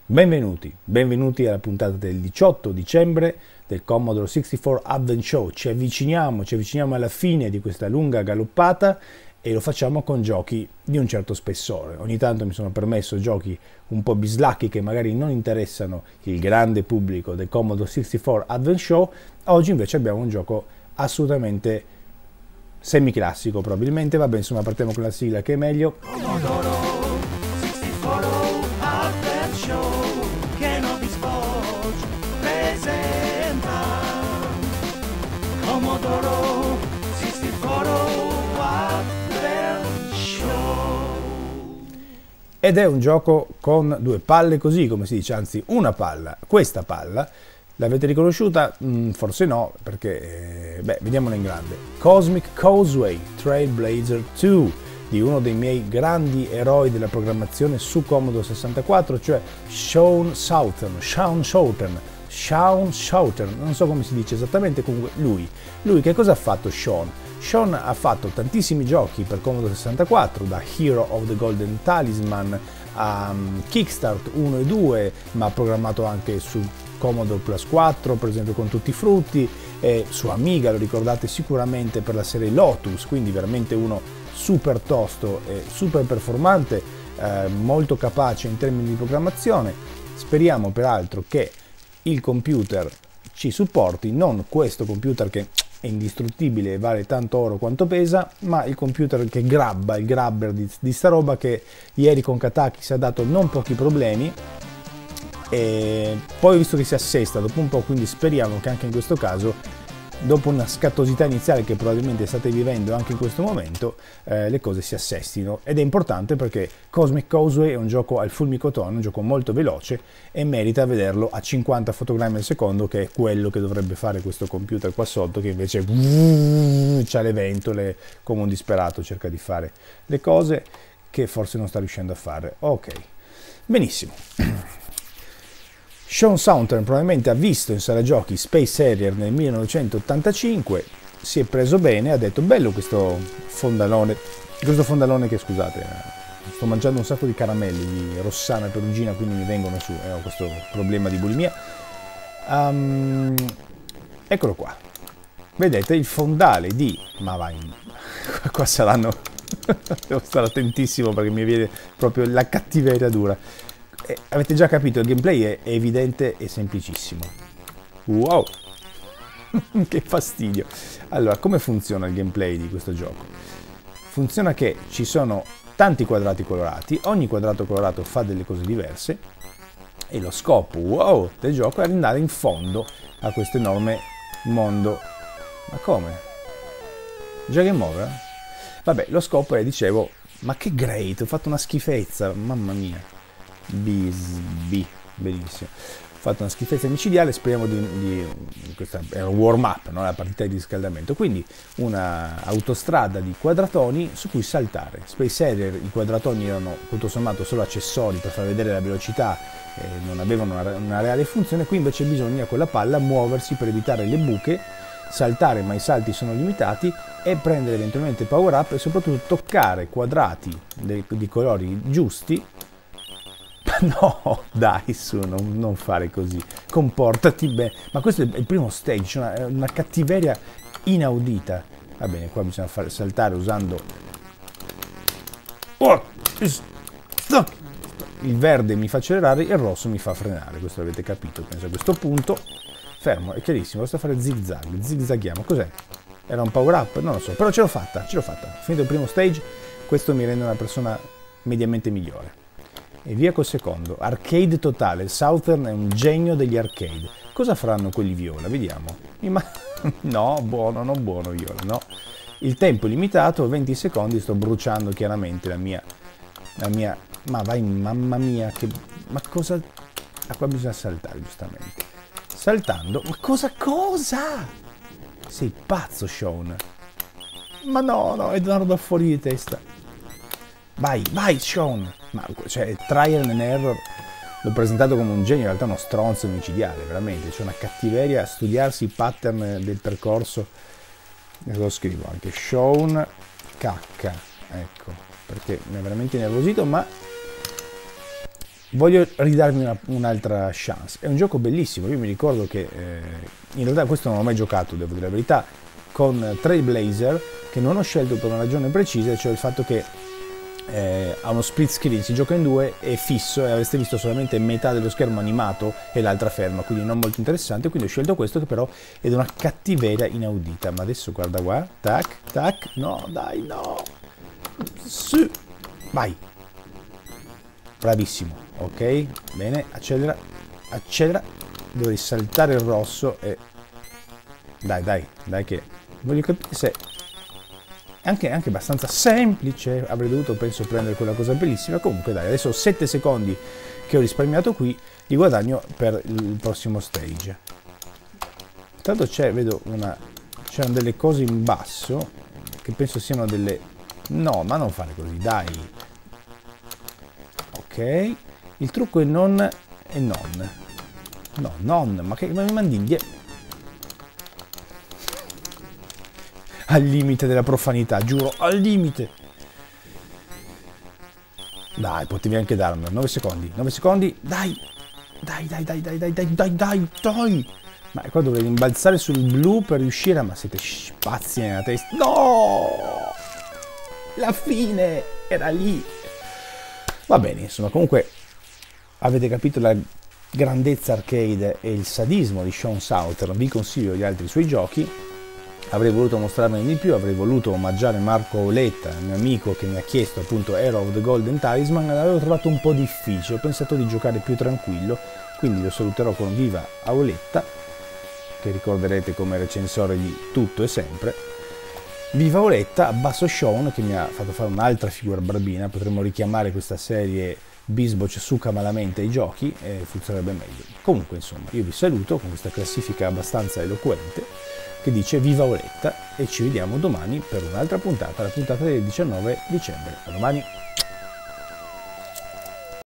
Benvenuti alla puntata del 18 dicembre del Commodore 64 Advent Show. Ci avviciniamo alla fine di questa lunga galoppata e lo facciamo con giochi di un certo spessore. Ogni tanto mi sono permesso giochi un po' bislacchi che magari non interessano il grande pubblico del Commodore 64 Advent Show. Oggi invece abbiamo un gioco assolutamente semiclassico, probabilmente. Vabbè, insomma, partiamo con la sigla che è meglio. Commodore 64 Advent Show, che Nobis Forge presenta. Commodore 64 Advent Show. Ed è un gioco con due palle così, come si dice, anzi una palla. Questa palla l'avete riconosciuta? Forse no, perché, vediamola in grande. Cosmic Causeway Trailblazer 2, di uno dei miei grandi eroi della programmazione su Commodore 64, cioè Shaun Showtern, non so come si dice esattamente, comunque lui che cosa ha fatto Shaun? Shaun ha fatto tantissimi giochi per Commodore 64, da Hero of the Golden Talisman a Kickstart 1 e 2, ma ha programmato anche su Commodore Plus 4, per esempio con Tutti i Frutti, e su Amiga lo ricordate sicuramente per la serie Lotus, quindi veramente uno super tosto e super performante, molto capace in termini di programmazione. Speriamo peraltro che il computer ci supporti, non questo computer che è indistruttibile e vale tanto oro quanto pesa, ma il computer che grabba, il grabber di sta roba, che ieri con Katakis ha dato non pochi problemi. E poi ho visto che si assesta dopo un po', quindi speriamo che anche in questo caso, dopo una scattosità iniziale che probabilmente state vivendo anche in questo momento, le cose si assestino. Ed è importante perché Cosmic Causeway è un gioco al fulmicotone, un gioco molto veloce, e merita vederlo a 50 fotogrammi al secondo, che è quello che dovrebbe fare questo computer qua sotto, che invece c'ha le ventole come un disperato, cerca di fare le cose che forse non sta riuscendo a fare. Ok, benissimo. Shaun Showtern probabilmente ha visto in sala giochi Space Harrier nel 1985, si è preso bene, ha detto bello questo fondalone che, scusate, sto mangiando un sacco di caramelli di Rossana Perugina, quindi mi vengono su, ho questo problema di bulimia. Eccolo qua, vedete il fondale di, ma vai, qua saranno, devo stare attentissimo perché mi viene proprio la cattiveria dura. Avete già capito, il gameplay è evidente e semplicissimo. Wow, che fastidio. Allora, come funziona il gameplay di questo gioco? Funziona che ci sono tanti quadrati colorati, ogni quadrato colorato fa delle cose diverse, e lo scopo, del gioco è andare in fondo a questo enorme mondo. Ma come? Già game over? Vabbè, lo scopo è, dicevo, ma che great, ho fatto una schifezza, mamma mia. Benissimo, ho fatto una schifezza micidiale. Speriamo questa è un warm up, no? La partita di riscaldamento, quindi una autostrada di quadratoni su cui saltare. Space Harrier, i quadratoni erano tutto sommato solo accessori per far vedere la velocità, non avevano una reale funzione. Qui invece bisogna con la palla muoversi per evitare le buche, saltare, ma i salti sono limitati, e prendere eventualmente power up e soprattutto toccare quadrati di colori giusti. No, dai, su, non fare così, comportati bene. Ma questo è il primo stage, cioè una cattiveria inaudita. Va bene, qua bisogna fare saltare usando il verde mi fa accelerare, il rosso mi fa frenare. Questo l'avete capito, penso. A questo punto fermo, è chiarissimo, basta fare zigzaghiamo. Cos'è? Era un power up? Non lo so, però ce l'ho fatta. Finito il primo stage, questo mi rende una persona mediamente migliore. E via col secondo. Arcade totale. Il Showtern è un genio degli arcade. Cosa faranno quelli viola? Vediamo. No, buono, non buono viola, no. Il tempo è limitato, 20 secondi, sto bruciando chiaramente la mia... Ma vai, mamma mia, che... Ma cosa... Ah, qua bisogna saltare, giustamente. Saltando... Ma cosa? Sei pazzo, Shaun. Ma no, è una roba fuori di testa. Vai, Shaun. Ma cioè, trial and error, l'ho presentato come un genio, in realtà uno stronzo micidiale, veramente. C'è una cattiveria a studiarsi i pattern del percorso. Lo scrivo anche, Shaun cacca, ecco, perché mi ha veramente nervosito, ma voglio ridarmi un'altra chance. È un gioco bellissimo, io mi ricordo che in realtà questo non l'ho mai giocato, devo dire la verità, con Trailblazer, che non ho scelto per una ragione precisa, cioè il fatto che ha uno split screen, si gioca in due, è fisso e avreste visto solamente metà dello schermo animato e l'altra ferma, quindi non molto interessante, quindi ho scelto questo che però è di una cattiveria inaudita. Ma adesso guarda qua, tac, tac, no, dai, no, sì, vai, bravissimo, ok, bene, accelera, accelera, dovrei saltare il rosso e dai che voglio capire se è anche abbastanza semplice. Avrei dovuto, penso, prendere quella cosa bellissima. Comunque dai, adesso ho 7 secondi che ho risparmiato qui, li guadagno per il prossimo stage. Intanto c'erano delle cose in basso che penso siano delle, no, ma non fare così, dai, ok, il trucco è non e non, no, non, ma che mi mandi indietro, al limite della profanità, giuro, al limite. Dai, potevi anche darmelo. 9 secondi, 9 secondi, dai, dai. Ma qua dovrei rimbalzare sul blu per riuscire a... Ma siete spazzi nella testa. No! La fine era lì. Va bene, insomma, comunque avete capito la grandezza arcade e il sadismo di Sean Southern. Vi consiglio gli altri suoi giochi. Avrei voluto mostrarmene di più, avrei voluto omaggiare Marco Auletta, il mio amico che mi ha chiesto appunto Hero of the Golden Talisman, l'avevo trovato un po' difficile, ho pensato di giocare più tranquillo, quindi lo saluterò con Viva Auletta, che ricorderete come recensore di tutto e sempre. Viva Auletta, abbasso Sean che mi ha fatto fare un'altra figura barbina, potremmo richiamare questa serie Bisboch succa malamente ai giochi e funzionerebbe meglio. Comunque insomma, io vi saluto con questa classifica abbastanza eloquente che dice Viva Auletta e ci vediamo domani per un'altra puntata, la puntata del 19 dicembre. A domani!